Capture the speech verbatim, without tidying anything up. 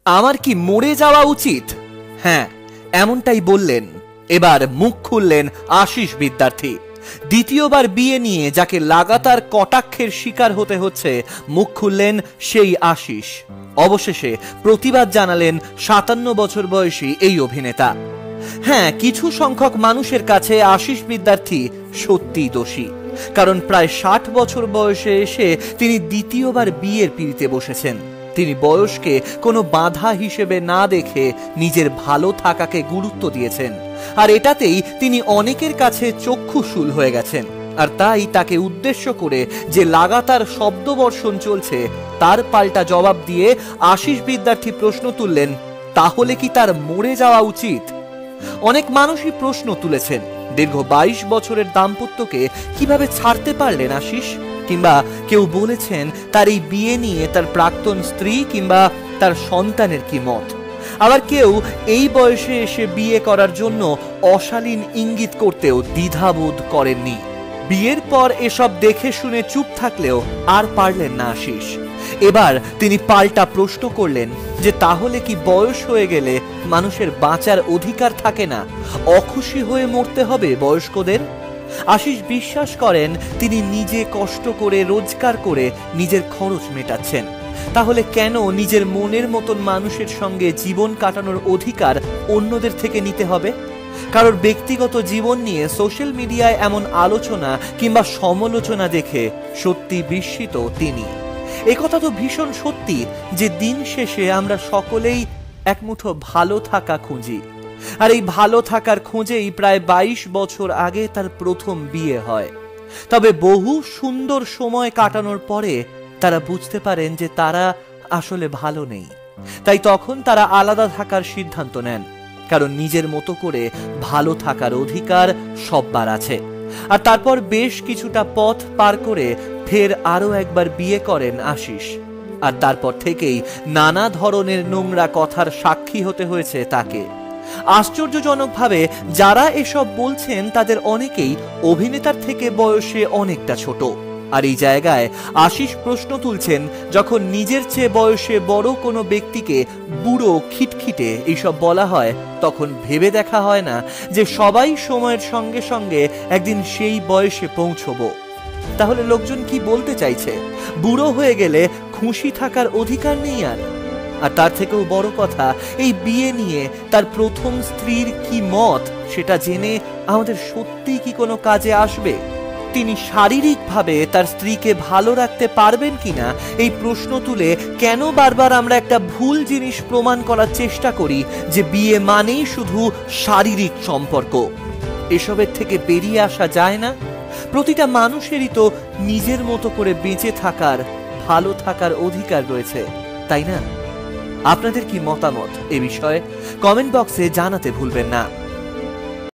আমার কি মরে যাওয়া উচিত? হ্যাঁ, এমনটাই বললেন। এবার মুখ খুললেন আশিস বিদ্যার্থী। দ্বিতীয়বার বিয়ে নিয়ে যাকে লাগাতার কটাক্ষের শিকার হতে হচ্ছে, মুখ খুললেন সেই আশিস। অবশেষে প্রতিবাদ জানালেন সাতান্ন বছর বয়সী এই অভিনেতা। হ্যাঁ, কিছু সংখ্যক মানুষের কাছে আশিস বিদ্যার্থী সত্যিই দোষী, কারণ প্রায় ষাট বছর বয়সে এসে তিনি দ্বিতীয়বার বিয়ের পিঁড়িতে বসেছেন। তিনি বয়সকে কোনো বাধা হিসেবে না দেখে নিজের ভালো থাকাকে গুরুত্ব দিয়েছেন, আর এটাতেই তিনি অনেকের কাছে চক্ষুশূল হয়ে গেছেন। আর তাই তাকে উদ্দেশ্য করে যে লাগাতার শব্দবর্ষণ চলছে, তার পাল্টা জবাব দিয়ে আশিস বিদ্যার্থী প্রশ্ন তুললেন, তাহলে কি তার মরে যাওয়া উচিত? অনেক মানুষই প্রশ্ন তুলেছেন, দীর্ঘ বাইশ বছরের দাম্পত্যকে কিভাবে ছাড়তে পারলেন আশিস? কিংবা কেউ বলেছেন তার এই বিয়ে নিয়ে তার প্রাক্তন স্ত্রী কিংবা তার সন্তানের কি মত। আবার কেউ এই বয়সে এসে বিয়ে করার জন্য অশালীন ইঙ্গিত করতেও দ্বিধাবোধ করেননি। বিয়ের পর এসব দেখে শুনে চুপ থাকলেও আর পারলেন না আশিস। এবার তিনি পাল্টা প্রশ্ন করলেন যে তাহলে কি বয়স হয়ে গেলে মানুষের বাঁচার অধিকার থাকে না? অখুশি হয়ে মরতে হবে বয়স্কদের? আশিস বিশ্বাস করেন তিনি নিজে কষ্ট করে রোজগার করে নিজের খরচ মেটাচ্ছেন, তাহলে কেন নিজের মনের মতন মানুষের সঙ্গে জীবন কাটানোর অধিকার অন্যদের থেকে নিতে হবে? কারোর ব্যক্তিগত জীবন নিয়ে সোশ্যাল মিডিয়ায় এমন আলোচনা কিংবা সমালোচনা দেখে সত্যি বিস্মিত তিনি। একথা তো ভীষণ সত্যি যে দিন শেষে আমরা সকলেই একমুঠো ভালো থাকা খুঁজি, আর এই ভালো থাকার খোঁজেই প্রায় বাইশ বছর আগে তার প্রথম বিয়ে হয়। তবে বহু সুন্দর সময় কাটানোর পরে তারা বুঝতে পারেন যে তারা আসলে ভালো নেই। তাই তখন তারা আলাদা থাকার সিদ্ধান্ত নেন, কারণ নিজের মতো করে ভালো থাকার অধিকার সবার আছে। আর তারপর বেশ কিছুটা পথ পার করে ফের আরো একবার বিয়ে করেন আশিস। আর তারপর থেকেই নানা ধরনের নোংরা কথার সাক্ষী হতে হয়েছে তাকে। আশ্চর্যজনকভাবে যারা এসব বলছেন তাদের অনেকেই অভিনেতার থেকে বয়সে অনেকটা ছোট। আর এই জায়গায় আশিস প্রশ্ন তুলছেন, যখন নিজের চেয়ে বয়সে বড় কোনো ব্যক্তিকে বুড়ো, খিটখিটে এইসব বলা হয়, তখন ভেবে দেখা হয় না যে সবাই সময়ের সঙ্গে সঙ্গে একদিন সেই বয়সে পৌঁছবো। তাহলে লোকজন কি বলতে চাইছে? বুড়ো হয়ে গেলে খুশি থাকার অধিকার নেই আর? আর তার থেকেও বড় কথা, এই বিয়ে নিয়ে তার প্রথম স্ত্রীর কি মত সেটা জেনে আমাদের সত্যি কি কোনো কাজে আসবে? তিনি শারীরিকভাবে তার স্ত্রীকে ভালো রাখতে পারবেন কিনা এই প্রশ্ন তুলে কেন বারবার আমরা একটা ভুল জিনিস প্রমাণ করার চেষ্টা করি যে বিয়ে মানেই শুধু শারীরিক সম্পর্ক? এসবের থেকে বেরিয়ে আসা যায় না? প্রতিটা মানুষেরই তো নিজের মতো করে বেঁচে থাকার, ভালো থাকার অধিকার রয়েছে, তাই না? আপনাদের কি মতামত এ বিষয়ে কমেন্ট বক্সে জানাতে ভুলবেন না।